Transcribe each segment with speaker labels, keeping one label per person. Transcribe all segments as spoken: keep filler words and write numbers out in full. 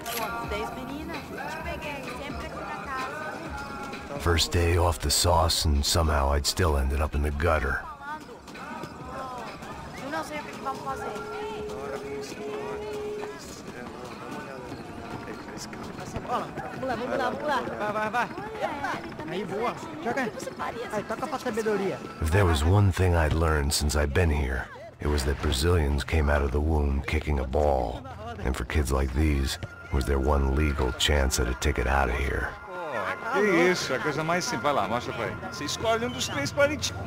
Speaker 1: First day off the sauce, and somehow I'd still ended up in the gutter. If there was one thing I'd learned since I'd been here, it was that Brazilians came out of the womb kicking a ball. And for kids like these, was their one legal chance at a ticket out of here.
Speaker 2: Que isso, a coisa mais simples. Vai lá, mostra pra ele. Você escolhe um dos três para ti.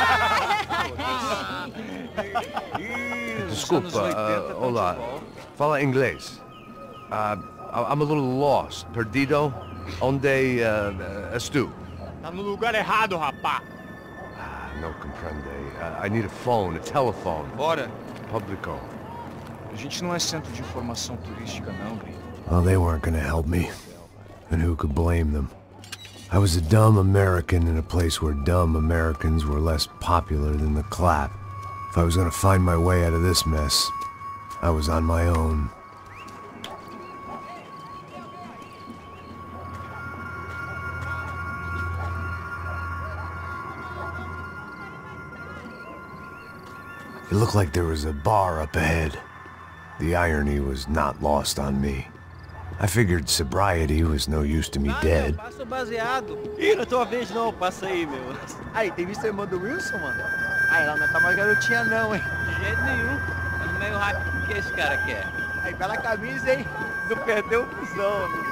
Speaker 1: Desculpa, uh, olá. Fala inglês. Uh, I'm a little lost. Perdido? Onde uh, és tu?
Speaker 3: Tá no lugar errado, rapá.
Speaker 1: Ah, no comprende. Uh, I need a phone, a telephone.
Speaker 2: Bora.
Speaker 1: Publico.
Speaker 2: A gente não é centro de informação turística, não, Gri.
Speaker 1: Well, they weren't gonna help me. And who could blame them? I was a dumb American in a place where dumb Americans were less popular than the clap. If I was gonna find my way out of this mess, I was on my own. It looked like there was a bar up ahead. The irony was not lost on me. I figured sobriety was no use to me dead.
Speaker 4: Passa o baseado. Ih, não é tua vez não, passa aí, meu.
Speaker 5: Aí, tem visto a irmã do Wilson, mano? Aí, ela não tá mais garotinha não, hein?
Speaker 4: De jeito nenhum. Mas meio rápido que esse cara quer.
Speaker 5: Aí, bela camisa, hein? Não perdeu o cuzão, meu.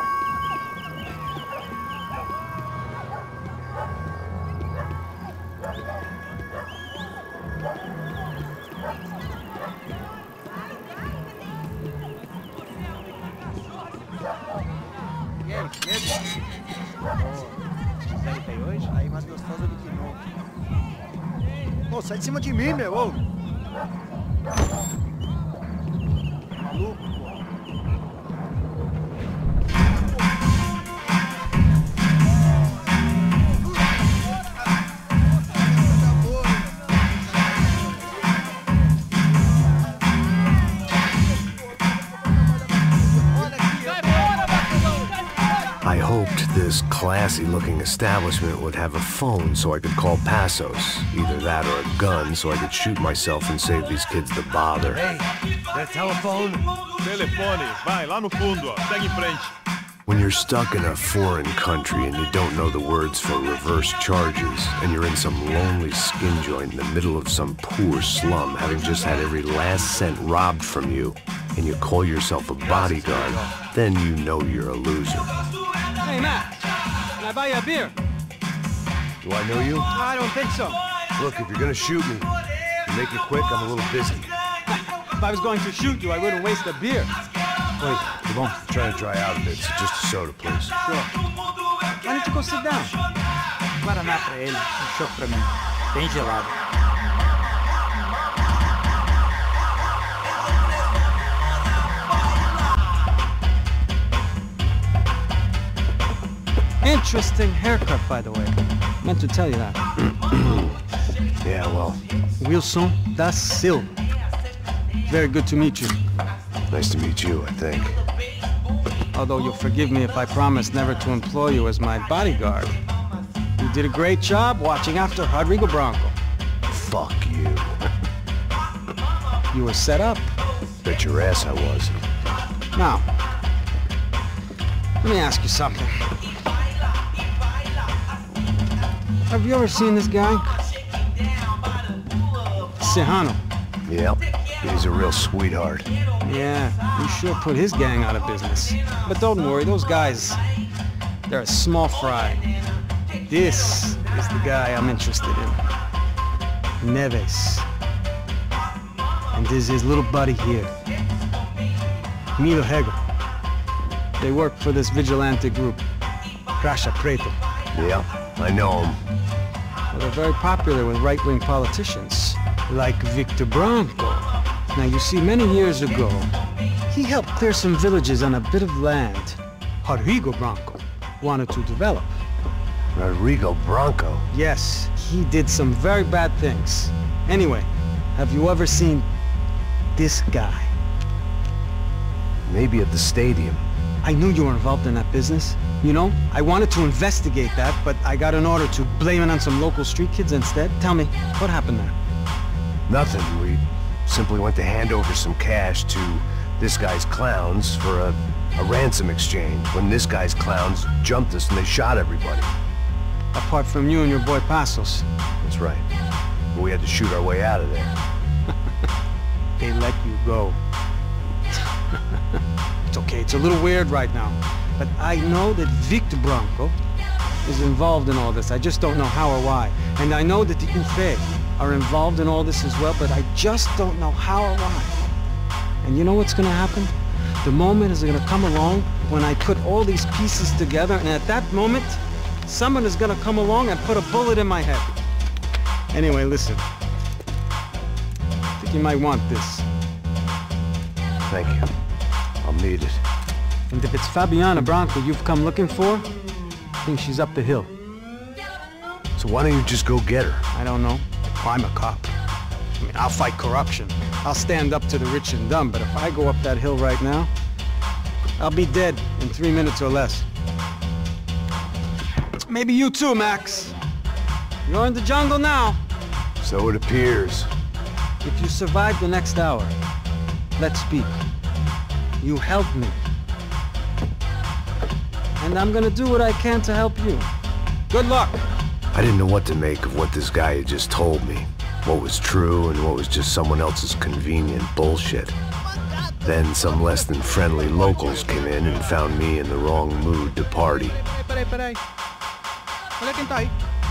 Speaker 5: Aí, mais gostosa do que nunca. Ô, sai de cima de mim, meu, ô! Maluco, pô.
Speaker 1: I hoped this classy-looking establishment would have a phone so I could call Passos. Either that or a gun so I could shoot myself and save these kids the bother.
Speaker 3: Hey, that telephone? Telefone, vai, lá no fundo, ó. Segue em frente.
Speaker 1: When you're stuck in a foreign country and you don't know the words for reverse charges, and you're in some lonely skin joint in the middle of some poor slum, having just had every last cent robbed from you, and you call yourself a bodyguard, then you know you're a loser.
Speaker 4: Hey, Matt, can I buy you a beer?
Speaker 1: Do I know you?
Speaker 4: I don't think so.
Speaker 1: Look, if you're gonna shoot me, make it quick, I'm a little busy.
Speaker 4: If I was going to shoot you, I wouldn't waste a beer.
Speaker 1: Wait, come on. I'm trying to dry out a bit, so just a soda, please.
Speaker 4: Sure. Why don't you go sit down? Guaraná pra ele, um choco pra mim. Bem gelado. Interesting haircut, by the way. Meant to tell you that.
Speaker 1: Yeah, well.
Speaker 4: Wilson da Silva. Very good to meet you.
Speaker 1: Nice to meet you, I think.
Speaker 4: Although you'll forgive me if I promise never to employ you as my bodyguard. You did a great job watching after Rodrigo Branco.
Speaker 1: Fuck you.
Speaker 4: You were set up.
Speaker 1: Bet your ass I was.
Speaker 4: Now, let me ask you something. Have you ever seen this guy? Serrano.
Speaker 1: Yep. He's a real sweetheart.
Speaker 4: Yeah, you sure put his gang out of business. But don't worry, those guys, they're a small fry. This is the guy I'm interested in. Neves. And this is his little buddy here. Milo Hegel. They work for this vigilante group, Crasha Preto.
Speaker 1: Yeah, I know him.
Speaker 4: Well, they're very popular with right-wing politicians, like Victor Branco. Now, you see, many years ago, he helped clear some villages on a bit of land Rodrigo Branco wanted to develop.
Speaker 1: Rodrigo Branco?
Speaker 4: Yes, he did some very bad things. Anyway, have you ever seen this guy?
Speaker 1: Maybe at the stadium.
Speaker 4: I knew you were involved in that business. You know, I wanted to investigate that, but I got an order to blame it on some local street kids instead. Tell me, what happened there?
Speaker 1: Nothing. We simply went to hand over some cash to this guy's clowns for a, a ransom exchange when this guy's clowns jumped us and they shot everybody.
Speaker 4: Apart from you and your boy Passos.
Speaker 1: That's right. But we had to shoot our way out of there.
Speaker 4: They let you go. It's okay, it's a little weird right now. But I know that Victor Branco is involved in all this. I just don't know how or why. And I know that the U F E are involved in all this as well, but I just don't know how or why. And you know what's gonna happen? The moment is gonna come along when I put all these pieces together, and at that moment, someone is gonna come along and put a bullet in my head. Anyway, listen. I think you might want this.
Speaker 1: Thank you. I'll need it.
Speaker 4: And if it's Fabiana Branco you've come looking for, I think she's up the hill.
Speaker 1: So why don't you just go get her?
Speaker 4: I don't know. I'm a cop. I mean, I'll fight corruption. I'll stand up to the rich and dumb, but if I go up that hill right now, I'll be dead in three minutes or less. Maybe you too, Max. You're in the jungle now.
Speaker 1: So it appears.
Speaker 4: If you survive the next hour, let's speak. You help me. And I'm gonna do what I can to help you. Good luck!
Speaker 1: I didn't know what to make of what this guy had just told me. What was true and what was just someone else's convenient bullshit. Then some less than friendly locals came in and found me in the wrong mood to party.
Speaker 6: Peraí, peraí. Olha quem tá aí.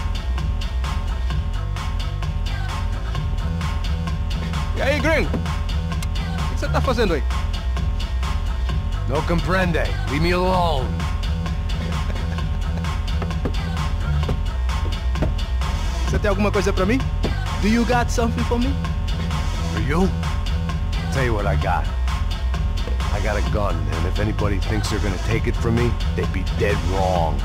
Speaker 6: E aí, gringo? O que você tá fazendo aí?
Speaker 1: No comprende. Leave me alone.
Speaker 6: Você tem alguma coisa pra mim? Do you got something for me?
Speaker 1: For you? I'll tell you what I got. I got a gun, and if anybody thinks they're gonna take it from me, they'd be dead wrong.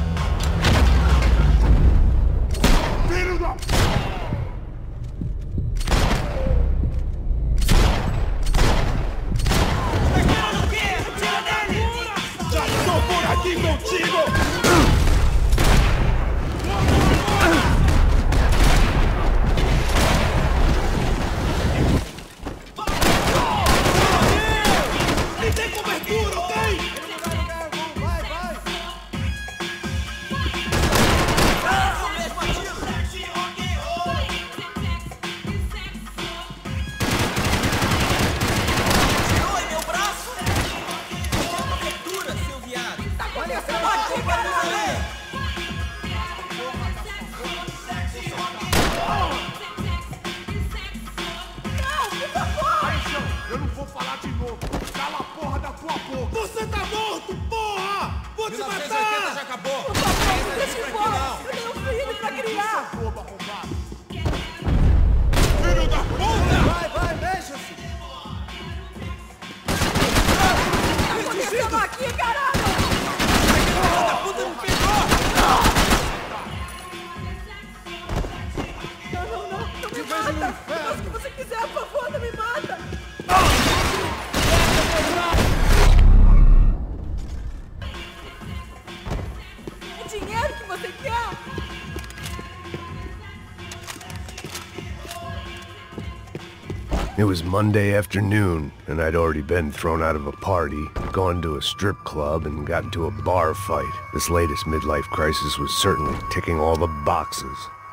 Speaker 1: It was Monday afternoon, and I'd already been thrown out of a party, gone to a strip club, and got into a bar fight. This latest midlife crisis was certainly ticking all the boxes.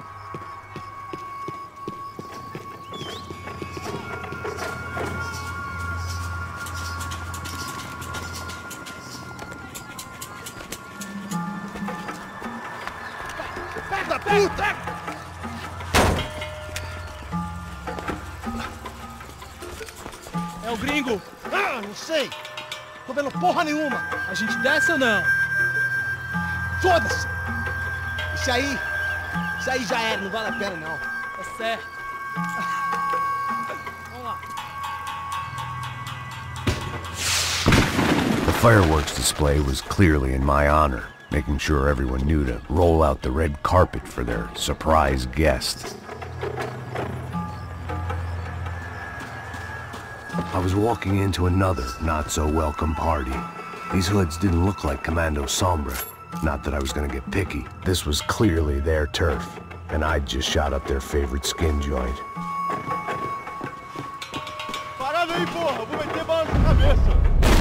Speaker 6: É o gringo!
Speaker 5: Ah, não sei! Tô vendo porra nenhuma!
Speaker 6: A gente desce ou não?
Speaker 5: Foda-se! Isso aí... Isso aí já era, não vale a pena não.
Speaker 6: É certo. Vamos lá.
Speaker 1: The fireworks display was clearly in my honor, making sure everyone knew to roll out the red carpet for their surprise guest. I was walking into another not-so-welcome party. These hoods didn't look like Commando Sombra. Not that I was gonna get picky. This was clearly their turf, and I'd just shot up their favorite skin joint.
Speaker 3: Parada aí, porra! Vou meter bala na cabeça!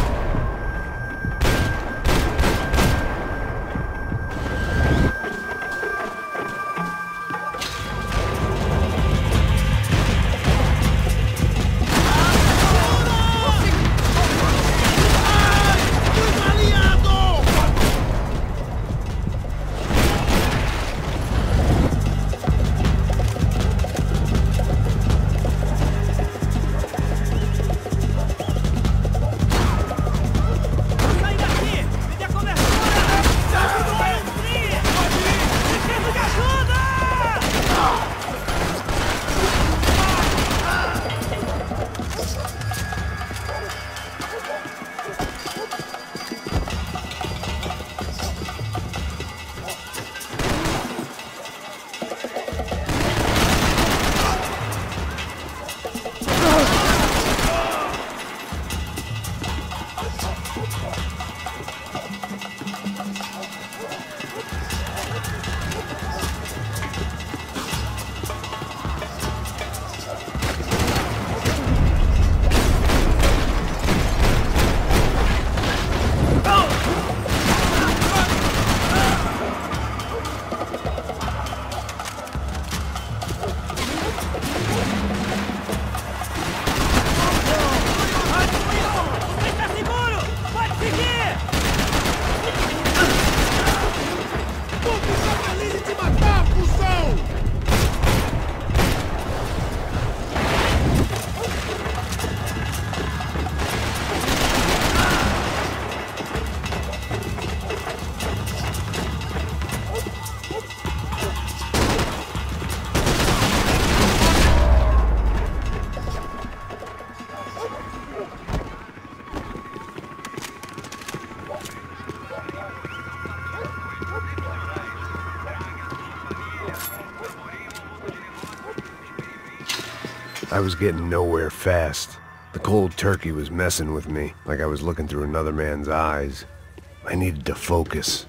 Speaker 1: I was getting nowhere fast. The cold turkey was messing with me, like I was looking through another man's eyes. I needed to focus.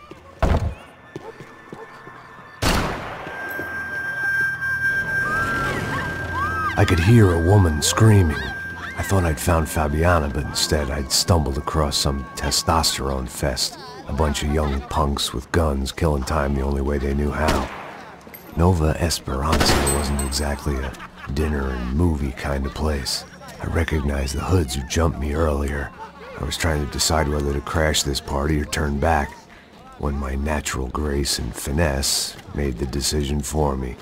Speaker 1: I could hear a woman screaming. I thought I'd found Fabiana, but instead I'd stumbled across some testosterone fest. A bunch of young punks with guns killing time the only way they knew how. Nova Esperanza wasn't exactly a dinner and movie kind of place. I recognized the hoods who jumped me earlier. I was trying to decide whether to crash this party or turn back, when my natural grace and finesse made the decision for me.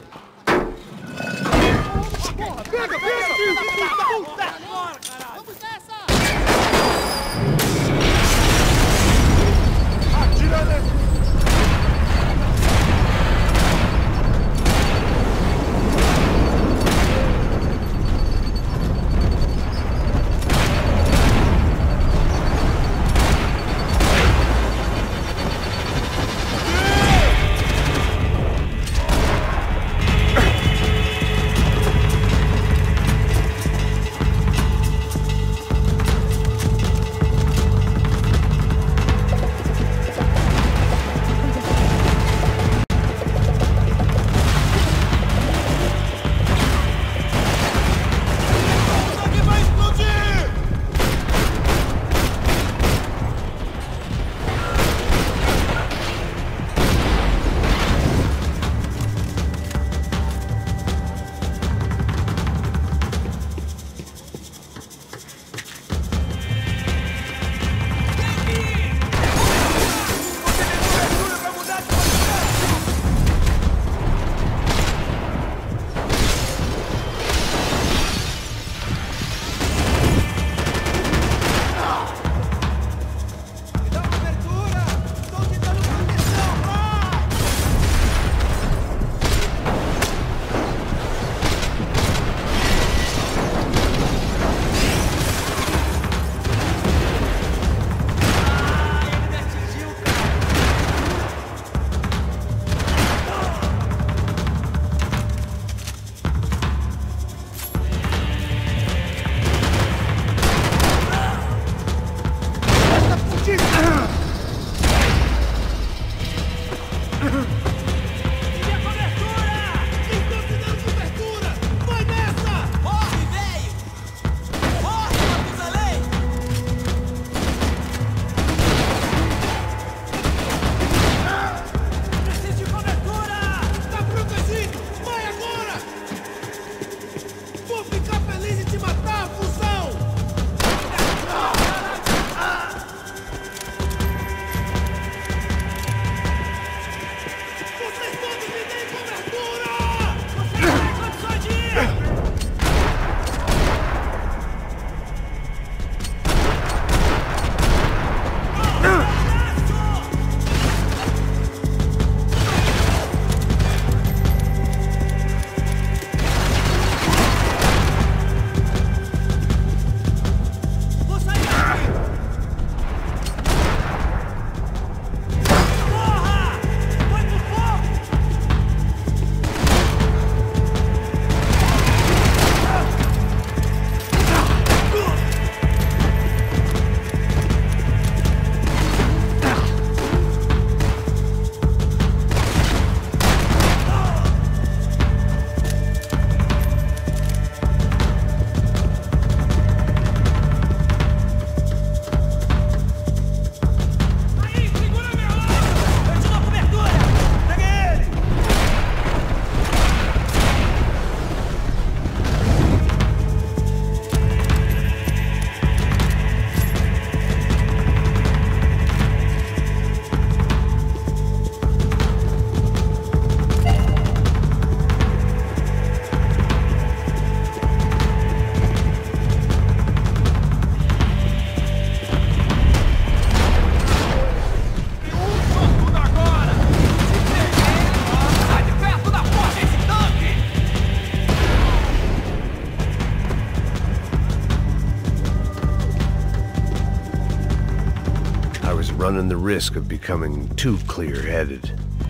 Speaker 1: was running the risk of becoming too clear-headed.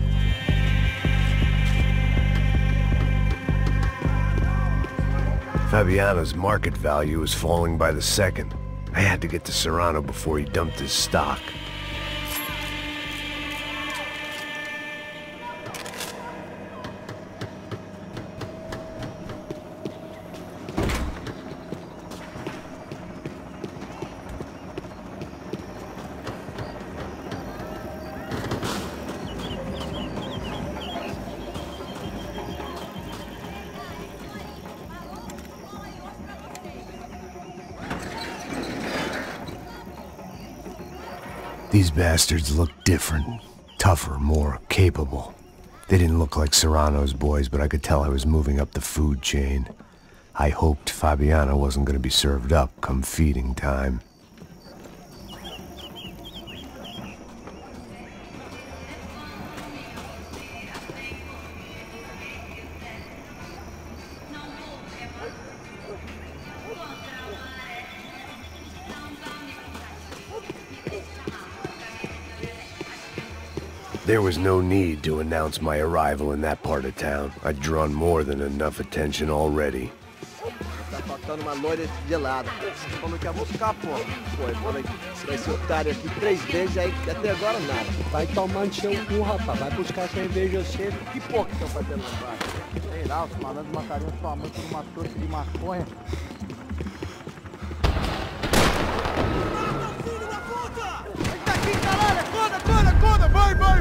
Speaker 1: Fabiano's market value was falling by the second. I had to get to Serrano before he dumped his stock. These bastards looked different, tougher, more capable. They didn't look like Serrano's boys, but I could tell I was moving up the food chain. I hoped Fabiano wasn't going to be served up come feeding time. There was no need to announce my arrival in that part of town. I'd drawn more than enough attention already.
Speaker 6: Tá faltando uma loira gelada. Falou que ia buscar, pô. Pô, eu falei, esse otário aqui três vezes, aí até agora nada.
Speaker 4: Vai tomando seu cu, rapaz. Vai buscar cerveja cedo.
Speaker 6: Que porra que estão fazendo lá embaixo? Sei lá, os malandros matariam sua mãe por uma trouxa de maconha. Filho da puta! Ele tá aqui, caralho! Acorda, acorda, acorda! Vai, vai!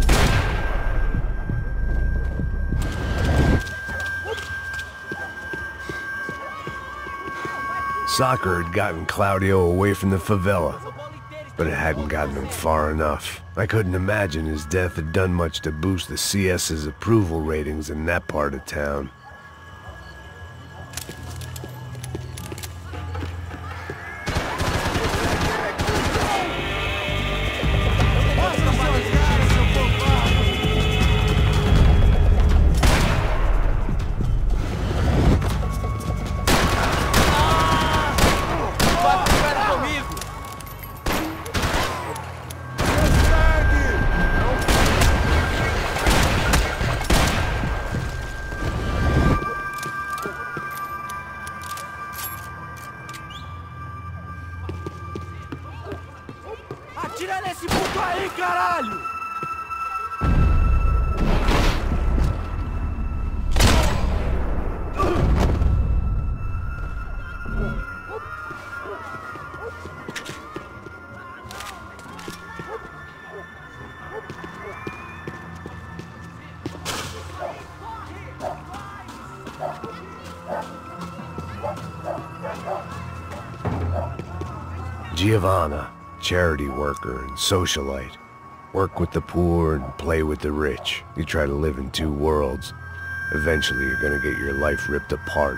Speaker 1: Soccer had gotten Claudio away from the favela, but it hadn't gotten him far enough. I couldn't imagine his death had done much to boost the C S's approval ratings in that part of town.
Speaker 7: Atira nesse puto aí, caralho!
Speaker 1: Giovanna, charity worker and socialite. Work with the poor and play with the rich. You try to live in two worlds. Eventually you're gonna get your life ripped apart.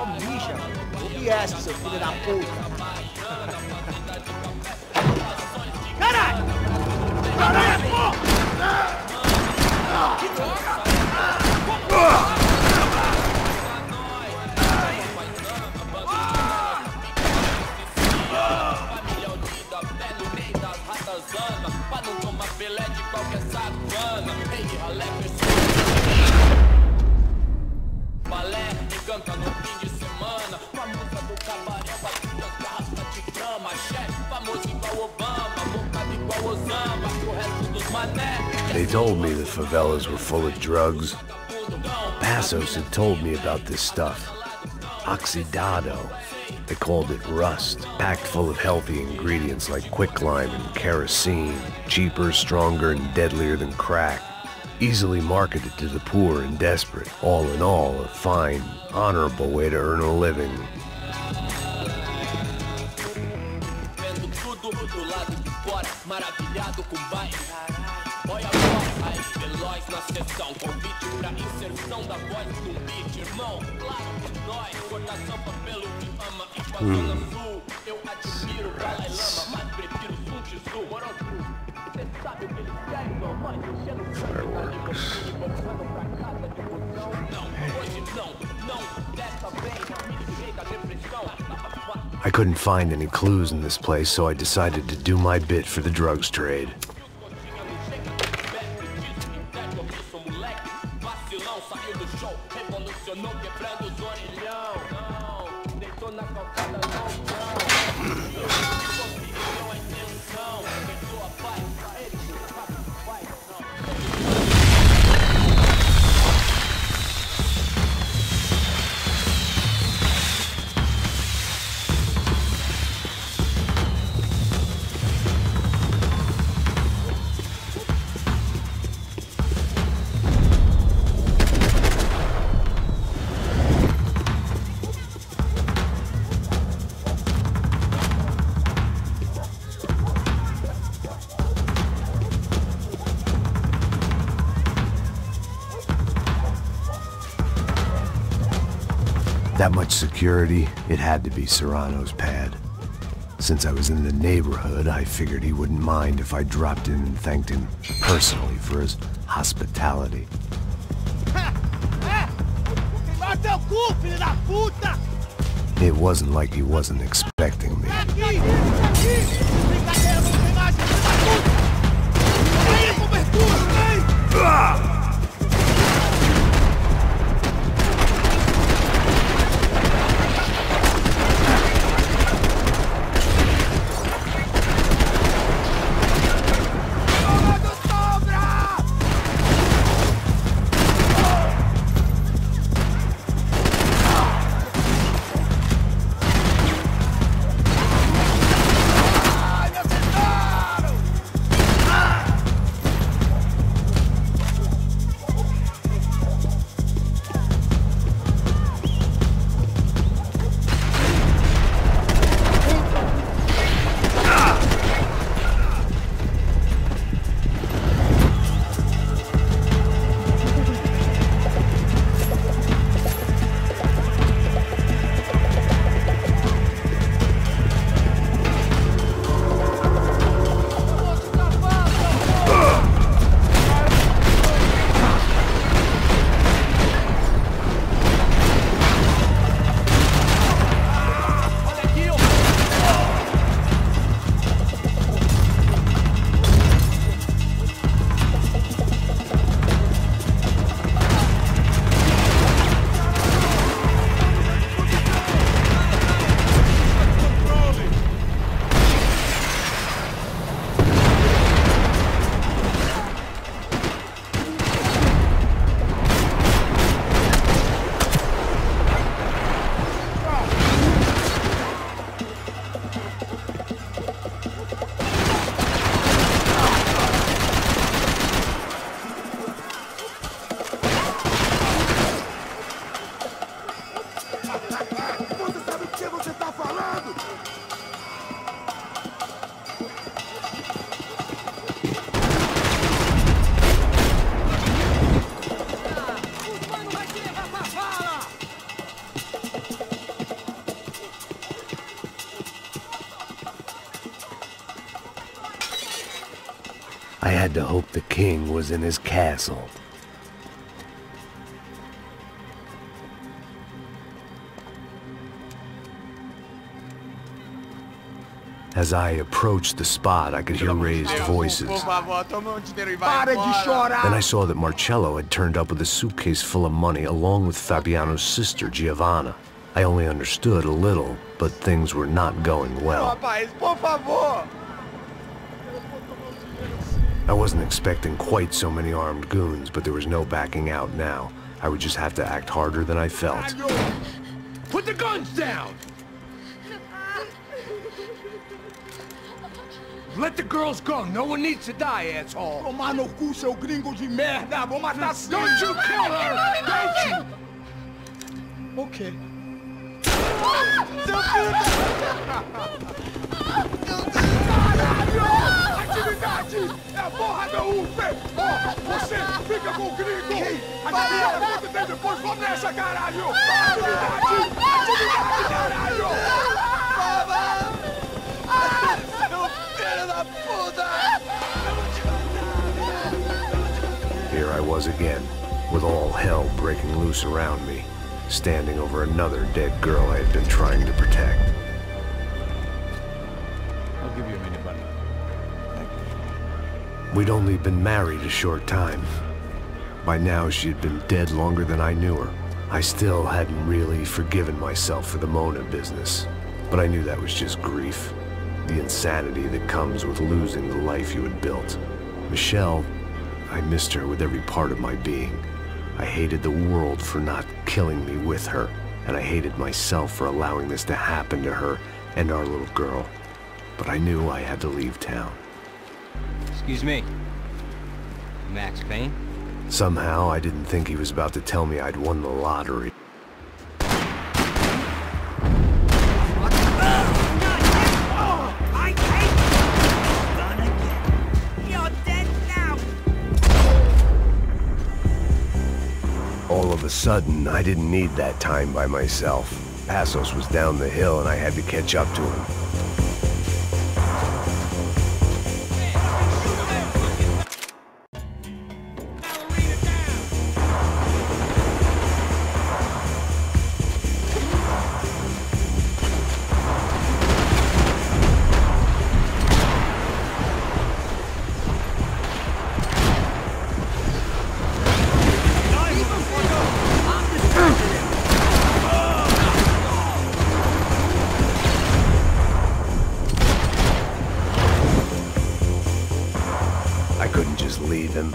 Speaker 5: só mija. O Biesque, seu filho da puta.
Speaker 7: Caralho! Caralho, porra!
Speaker 8: Canta no fim de semana, com a música do cabaré, batendo as garrafas de grama, chefe famoso igual Obama, bocado igual Osama, o resto dos mané.
Speaker 1: They told me the favelas were full of drugs. Passos had told me about this stuff. Oxidado. They called it rust, packed full of healthy ingredients like quicklime and kerosene, cheaper, stronger, and deadlier than crack. Easily marketed to the poor and desperate. All in all, a fine, honorable way to earn a living. Hmm. I couldn't find any clues in this place, so I decided to do my bit for the drugs trade. That much security, it had to be Serrano's pad. Since I was in the neighborhood, I figured he wouldn't mind if I dropped in and thanked him personally for his hospitality. It wasn't like he wasn't expecting me. had to hope the king was in his castle. As I approached the spot, I could hear raised voices. Then I saw that Marcello had turned up with a suitcase full of money along with Fabiano's sister, Giovanna. I only understood a little, but things were not going well. I wasn't expecting quite so many armed goons, but there was no backing out now. I would just have to act harder than I felt.
Speaker 3: Put the guns down! Let the girls go. No one needs to die, asshole. Tomar no cu, seu gringo de merda. Vou matar sim. Don't you kill her! Don't you?
Speaker 5: Okay.
Speaker 3: Atividade! É a porra da U P! Ó, você fica com o gringo! A galera volta até depois, vamos nessa, caralho! Atividade! Atividade, caralho!
Speaker 1: Here I was again, with all hell breaking loose around me, standing over another dead girl I had been trying to protect.
Speaker 3: I'll give you a minute, buddy. Thank you.
Speaker 1: We'd only been married a short time. By now, she had been dead longer than I knew her. I still hadn't really forgiven myself for the Mona business, but I knew that was just grief. The insanity that comes with losing the life you had built. Michelle, I missed her with every part of my being. I hated the world for not killing me with her, and I hated myself for allowing this to happen to her and our little girl. But I knew I had to leave town.
Speaker 9: Excuse me. Max Payne?
Speaker 1: Somehow, I didn't think he was about to tell me I'd won the lottery. All of a sudden, I didn't need that time by myself. Passos was down the hill and I had to catch up to him. Leave him.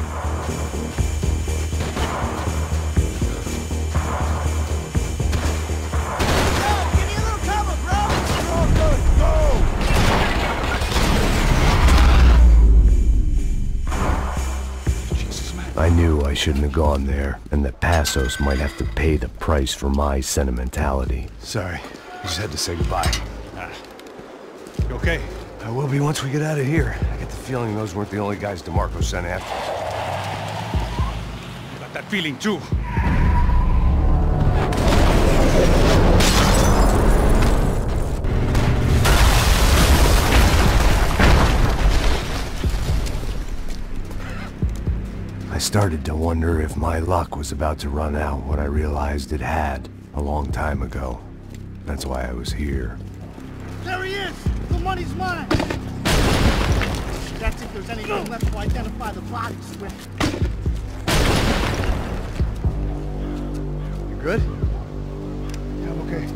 Speaker 1: I knew I shouldn't have gone there, and that Passos might have to pay the price for my sentimentality.
Speaker 3: Sorry, I just had to say goodbye.
Speaker 1: Ah. You okay? I will be once we get out of here. I get the feeling those weren't the only guys DeMarco sent after.
Speaker 3: I got that feeling too.
Speaker 1: I started to wonder if my luck was about to run out when I realized it had, a long time ago. That's why I was here.
Speaker 5: There he is! The money's mine! That's if there's anything left to identify the bodies with.
Speaker 3: You good? Yeah, I'm okay.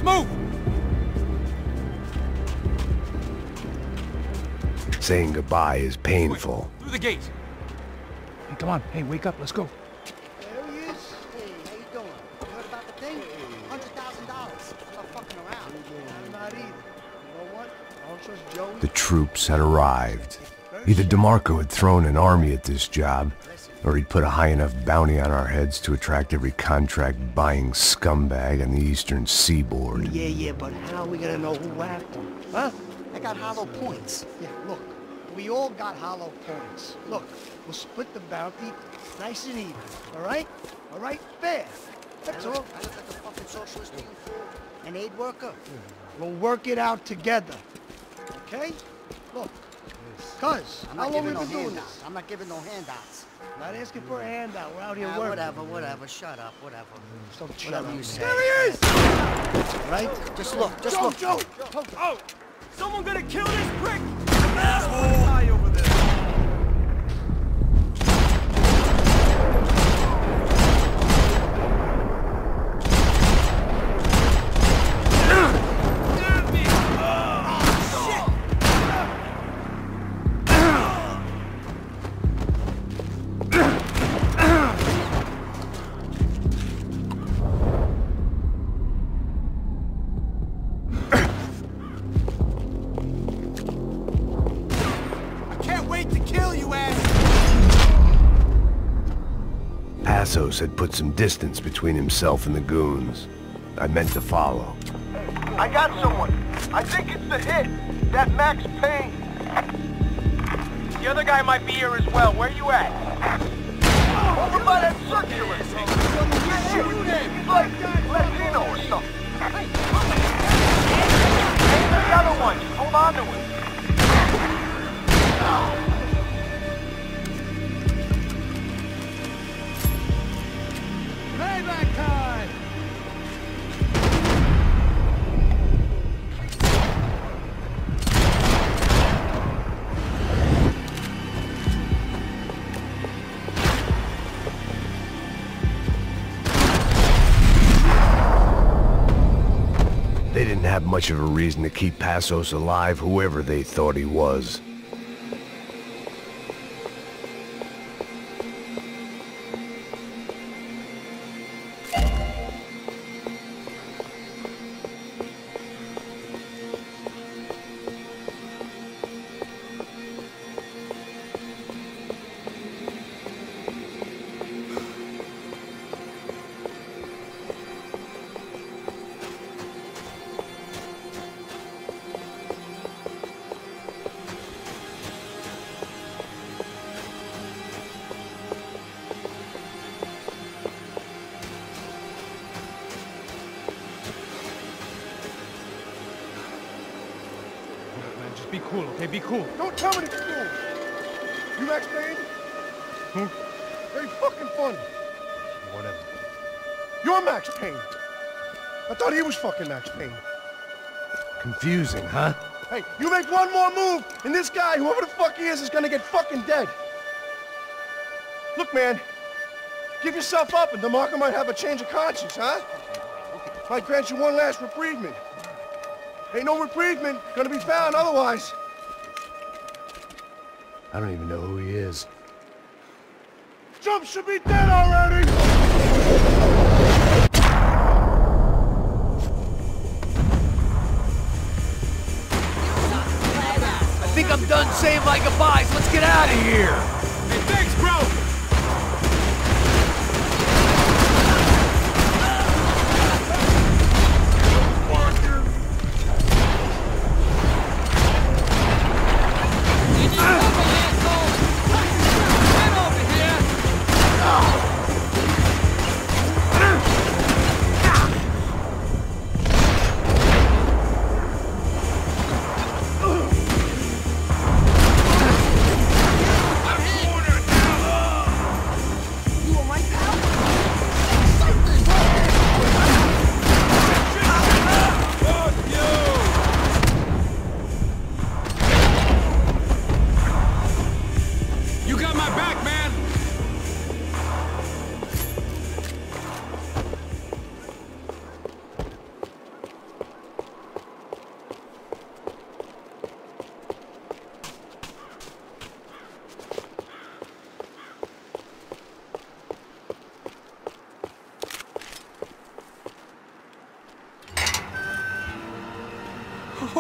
Speaker 7: Move!
Speaker 1: Saying goodbye is painful.
Speaker 7: Through the gate.
Speaker 2: Hey, come on. Hey, wake up. Let's go.
Speaker 5: There he is. Hey, how you doing? You heard about the thing? Hundred thousand dollars. I'm not fucking around. I'm not either. You know what? I don't trust Joey.
Speaker 1: The troops had arrived. Either DeMarco had thrown an army at this job, or he'd put a high enough bounty on our heads to attract every contract-buying scumbag on the eastern seaboard.
Speaker 5: Yeah, yeah, but how are we gonna know who whacked him? Huh? I got hollow points. Yeah, look. We all got hollow points. Look, we'll split the bounty nice and even. All right? All right? Fair. That's all. I look like a fucking socialist to you fool. An aid worker? We'll work it out together. Okay? Look. Cuz, how long have we been doing this? I'm not giving no handouts. Not asking for a handout. We're out here working. Whatever, whatever. Shut up, whatever. Stop whatever you say. There he is! Right? Just look, just look. Joe, Joe!
Speaker 7: Oh! Someone gonna kill this prick! Asshole! Guy over there.
Speaker 1: Passos had put some distance between himself and the goons. I meant to follow.
Speaker 3: I got someone. I think it's the hit. That Max Payne.
Speaker 7: The other guy might be here as well. Where you at?
Speaker 3: Over by that circular. He's like Latino or something. Hey, the other one. Just hold on to it.
Speaker 7: Payback time!
Speaker 1: They didn't have much of a reason to keep Passos alive, whoever they thought he was.
Speaker 7: Be cool, okay? Be cool.
Speaker 3: Don't tell me to be cool. You Max Payne?
Speaker 7: Who?
Speaker 3: Very fucking funny.
Speaker 7: Whatever.
Speaker 3: You're Max Payne. I thought he was fucking Max Payne.
Speaker 1: Confusing, huh?
Speaker 3: Hey, you make one more move, and this guy, whoever the fuck he is, is gonna get fucking dead. Look, man. Give yourself up, and DeMarco might have a change of conscience, huh? Might grant you one last reprievement. Ain't no reprievement gonna be found otherwise.
Speaker 1: I don't even know who he is.
Speaker 3: Jump should be dead already!
Speaker 7: I think I'm done saying my goodbyes. Let's get out of here. Hey, thanks, bro.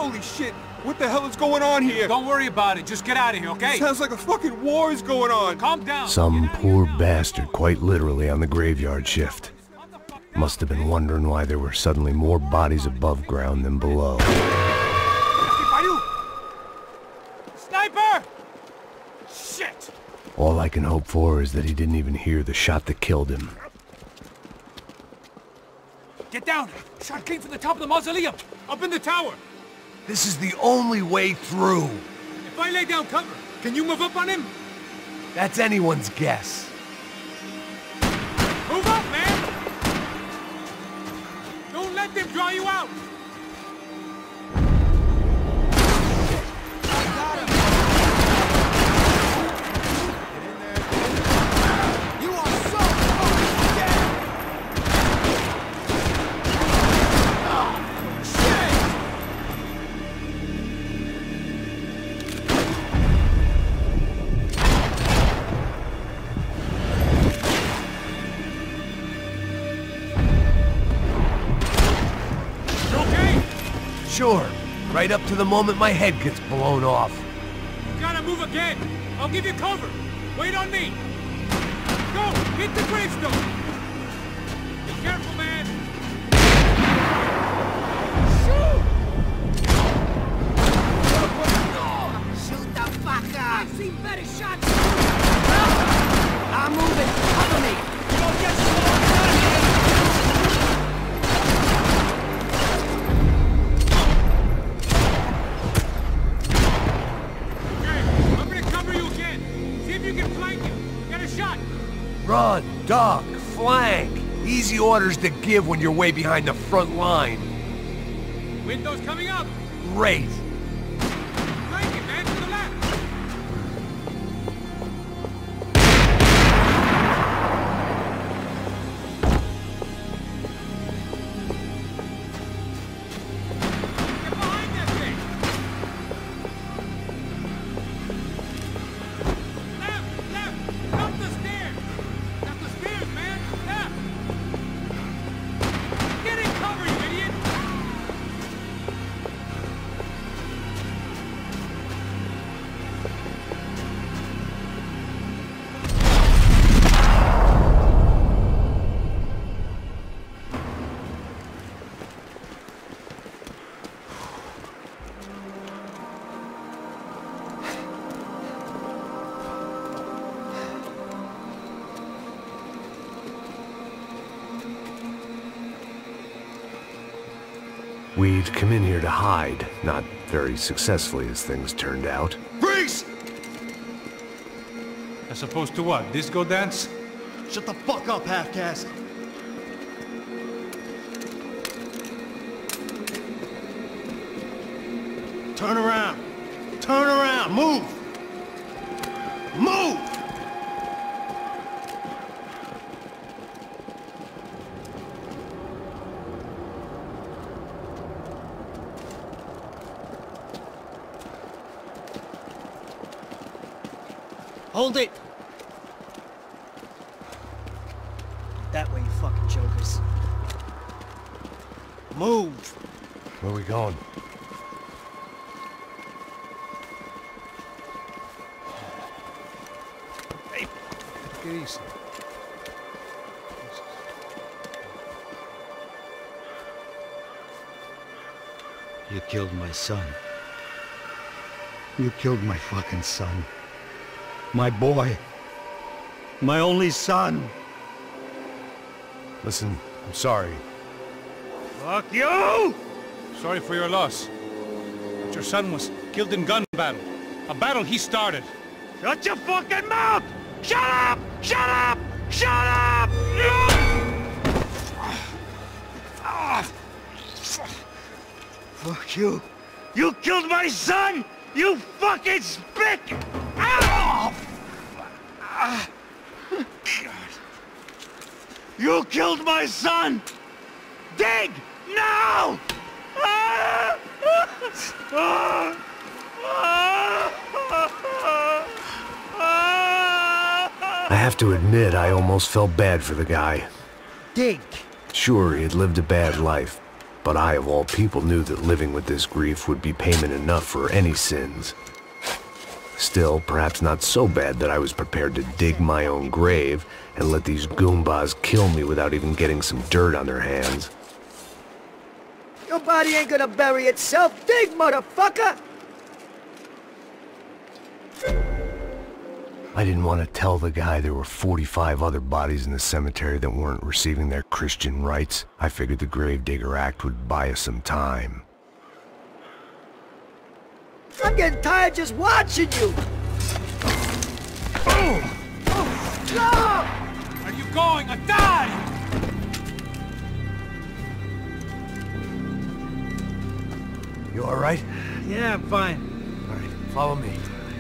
Speaker 10: Holy shit! What the hell is going on here?
Speaker 7: Don't worry about it. Just get out of here, okay?
Speaker 10: Sounds like a fucking war is going on.
Speaker 7: Calm down.
Speaker 1: Some poor bastard quite literally on the graveyard shift. Must have been wondering why there were suddenly more bodies above ground than below.
Speaker 7: Sniper! Shit!
Speaker 1: All I can hope for is that he didn't even hear the shot that killed him.
Speaker 7: Get down! Shot came from the top of the mausoleum! Up in the tower!
Speaker 11: This is the only way through.
Speaker 7: If I lay down cover, can you move up on him?
Speaker 11: That's anyone's guess.
Speaker 7: Move up, man! Don't let them draw you out!
Speaker 11: Sure, right up to the moment my head gets blown off.
Speaker 7: You gotta move again. I'll give you cover. Wait on me. Go, hit the gravestone. Be careful, man. Shoot!
Speaker 5: Shoot the fucker!
Speaker 7: I've seen better shots.
Speaker 5: I'm moving. Cover me.
Speaker 7: Don't get slow.
Speaker 11: Run, duck, flank. Easy orders to give when you're way behind the front line.
Speaker 7: Windows coming up.
Speaker 11: Great.
Speaker 7: Flank it, man, to the left. Get behind that thing. Left, left, up the stairs. Up the stairs, man. Left. Get in cover, you idiot.
Speaker 1: We'd come in here to hide, not very successfully as things turned out.
Speaker 3: Freeze!
Speaker 7: As opposed to what? Disco dance?
Speaker 3: Shut the fuck up, half-caste. Turn around. Turn around. Move. Move!
Speaker 5: Hold it! That way, you fucking jokers. Move!
Speaker 1: Where are we going?
Speaker 7: Hey, take it easy.
Speaker 4: You killed my son. You killed my fucking son. My boy. My only son.
Speaker 1: Listen, I'm sorry.
Speaker 7: Fuck you! Sorry for your loss. But your son was killed in gun battle. A battle he started. Shut your fucking mouth! Shut up! Shut up! Shut up!
Speaker 4: Fuck you. You killed my son! You fucking spick! Ow! You killed my son! Dig! Now!
Speaker 1: I have to admit, I almost felt bad for the guy.
Speaker 5: Dig!
Speaker 1: Sure, he had lived a bad life, But I, of all people, knew that living with this grief would be payment enough for any sins. Still, perhaps not so bad that I was prepared to dig my own grave and let these goombas kill me without even getting some dirt on their hands.
Speaker 5: Your body ain't gonna bury itself. Dig, motherfucker!
Speaker 1: I didn't want to tell the guy there were forty-five other bodies in the cemetery that weren't receiving their Christian rites. I figured the Gravedigger Act would buy us some time.
Speaker 5: I'm getting tired just watching you!
Speaker 7: Oh! Oh! No! Are you going or die?
Speaker 11: You all right?
Speaker 7: Yeah, I'm fine.
Speaker 11: All right, follow me.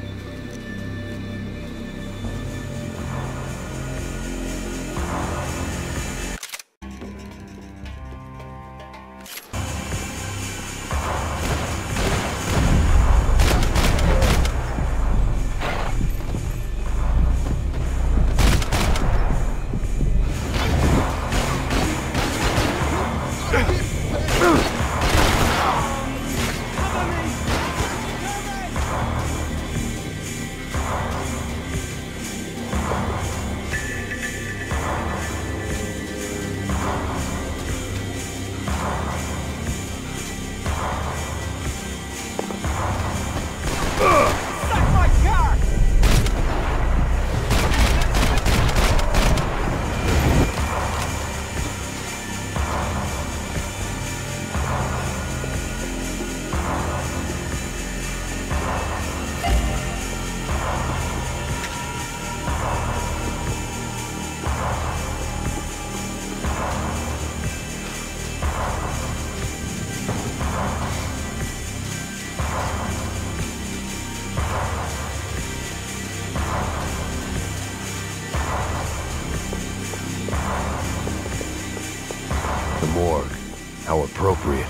Speaker 1: Morgue. How appropriate.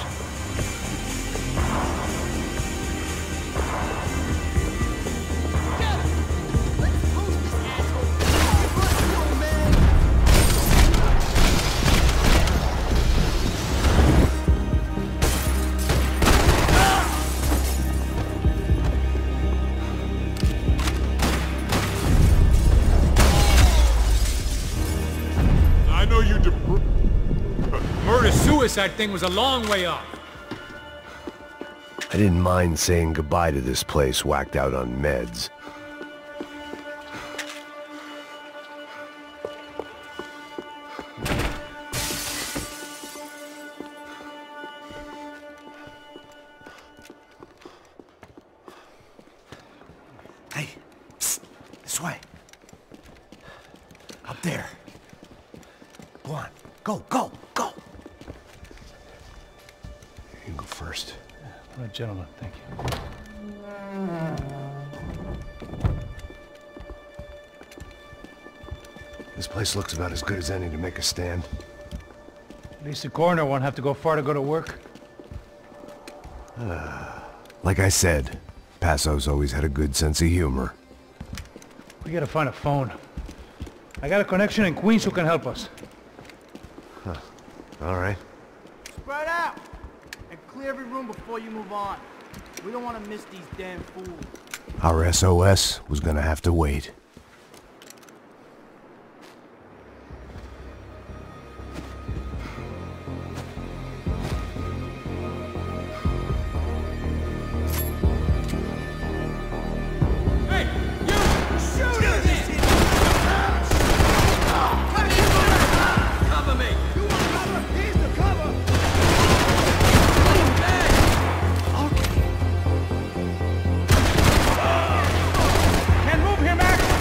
Speaker 10: I know you dep-
Speaker 7: Murder-suicide thing was a long way off.
Speaker 1: I didn't mind saying goodbye to this place whacked out on meds.
Speaker 11: Hey, psst, this way. Up there. Go on, go, go, go.
Speaker 1: You go first.
Speaker 7: All right, gentlemen, thank you.
Speaker 1: This place looks about as good as any to make a stand.
Speaker 7: At least the coroner won't have to go far to go to work.
Speaker 1: Like I said, Passo's always had a good sense of humor.
Speaker 7: We gotta find a phone. I got a connection in Queens who can help us.
Speaker 1: Huh. All right.
Speaker 12: Spread out! And clear every room before you move on. We don't want to miss these damn fools.
Speaker 1: Our S O S was gonna have to wait.
Speaker 7: Can't move here, Max!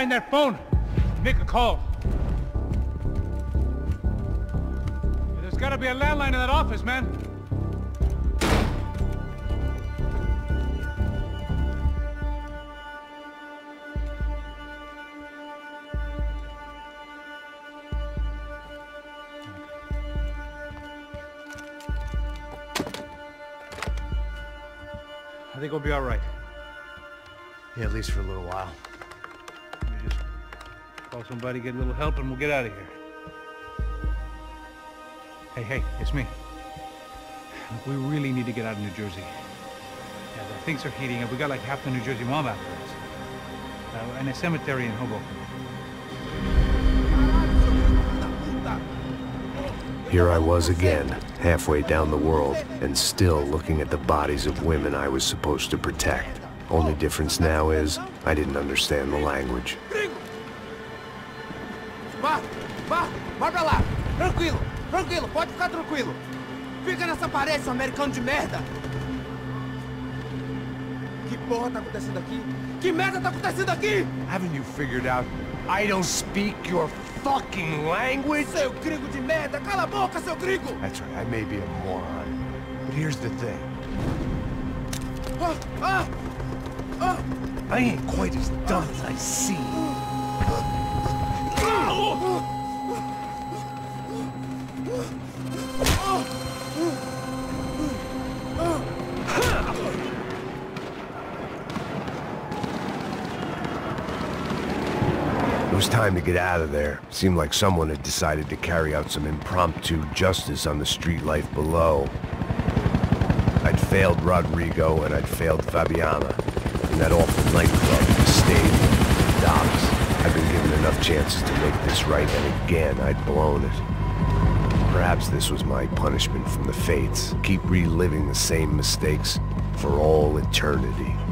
Speaker 7: find that phone. Make a call. There's gotta be a landline in that office, man. I think we'll be all right.
Speaker 3: Yeah, at least for a little while.
Speaker 7: Let me just call somebody, get a little help, and we'll get out of here. Hey, hey, it's me. Look, we really need to get out of New Jersey. Yeah, the things are heating up. We got like half the New Jersey mob after us. Uh, and a cemetery in Hoboken.
Speaker 1: Here I was again, halfway down the world, and still looking at the bodies of women I was supposed to protect. Only difference now is, I didn't understand the language.
Speaker 12: Vá, vá, vai pra lá. Tranquilo, tranquilo, pode ficar tranquilo. Fica nessa parede, seu americano de merda. Que porra tá acontecendo aqui? Que merda tá acontecendo aqui?
Speaker 11: Haven't you figured out I don't speak your fucking language?
Speaker 12: Seu gringo de merda, cala a boca, seu gringo!
Speaker 11: That's right, I may be a moron, but here's the thing.
Speaker 12: Ah, ah, ah.
Speaker 11: I ain't quite as dumb as I seem.
Speaker 1: It was time to get out of there. Seemed like someone had decided to carry out some impromptu justice on the street life below. I'd failed Rodrigo and I'd failed Fabiana. In that awful nightclub, the stadium, the docks. I'd been given enough chances to make this right, and again I'd blown it. Perhaps this was my punishment from the fates. Keep reliving the same mistakes for all eternity.